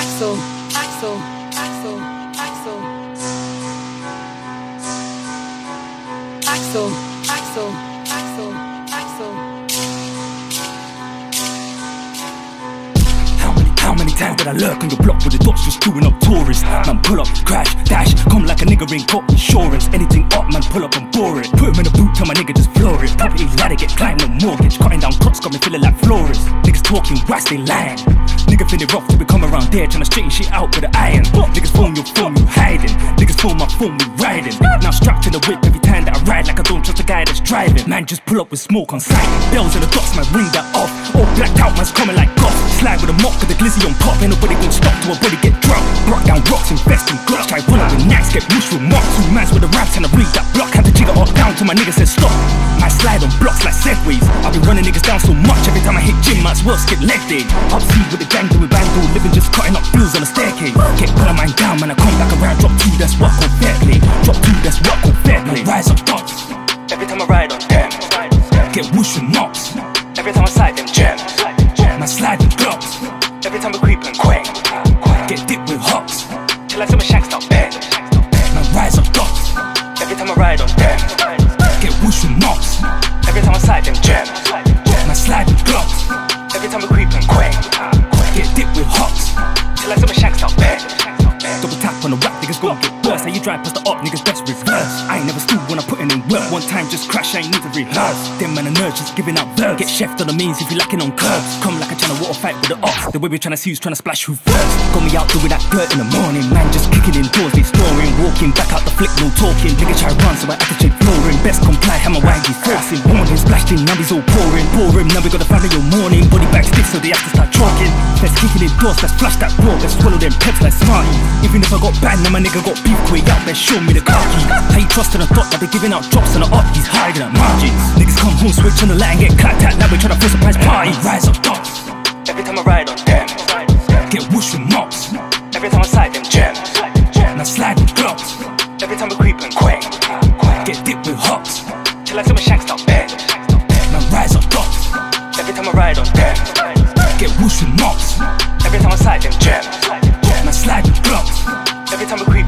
Axel, Axel, Axel, Axel, Axel, Axel, Axel, Axel. How many times did I lurk on your block with the dots just queuing up tourists? Man, pull up, crash, dash, come like a nigga ain't got insurance. Anything up, man, pull up and bore it. Put him in a boot, tell my nigga just floor it. Property's rather get climbed no mortgage. Cutting down clocks got me feeling like florists. Niggas talking wax, they lying. Nigga feeling rough till we come around there, tryna straighten shit out with an iron. Niggas phone your phone, you hiding. Niggas phone my phone, we riding. Now strapped in the whip every time that I ride, like I don't trust the guy that's driving. Man, just pull up with smoke on sight. Bells in the dots, man, ring that off. All blacked out, man's coming like goth. Slide with a mop with the glizzy on pop. Ain't nobody gon' stop till a body get dropped. Block down rocks, invest in glocks. Try run up with knives, get mushed with marks. Two mans with the raps and I read that block. Had to jigger up down till my nigga said stop. I slide on blocks like segways. I've been running niggas down so much, every time I hit gym, might as well skip leg day. Up C with the gang doing bang ball, living just cutting up bills on the staircase. Get one of mine down, man, I come back around. Drop two, that's what called fair play. Drop two, that's what called fair play. Rise up dots, every time I ride on them. Get whoosh with mops, every time I side them gems. Man, slide with glocks, every time I creep and quake. Get dipped with hops, till I see my shanks start bend. Man, rise up dots, every time I ride on them. Get whoosh with mops, every time I side them gems. Man, slide with glocks, every time I creep and quake. Get dipped with hops, till I see my shanks start bend. Double tap on the rap, niggas gon' get worse. How you drive past the up, niggas best reverse. I ain't never stood when I putting in work. One time just crash, I ain't need to rehearse. Them man and nerds just giving out verbs. Get chefed on the means if you lacking on curbs. Come like a tryna water fight with the ops. The way we tryna see who's tryna splash who first. Got me out doing that dirt in the morning. Man just kicking in doors, they snoring. Walking back out the flick, no talking. Nigga try run, so I had to check flooring. Best comply, hammer waggy forcing. Warning, splashed in, now he's all pouring. Pouring, now we got the family all morning. Body bag stiff, so they have to start chalking. Best kicking in doors, let's flash that raw. Let's swallow them peps like Smarty. Even if I got bad, now my nigga got beef quick out there, show me the car keys. How you trusting a thought that they giving out drops on the up, he's hiding at margins. Niggas come home, switch on the light and get clapped at. Now we tryna throw surprise party. Rise up dots, every time I ride on them. Get whoosh with mops, every time I side them gems. Now slide with glocks, every time I creep and quake. Get dipped with hops, till I see my shanks start bend. Now rise up dots, every time I ride on them. Get whoosh with mops, every time I side them gems. Now slide with glocks, every time I creep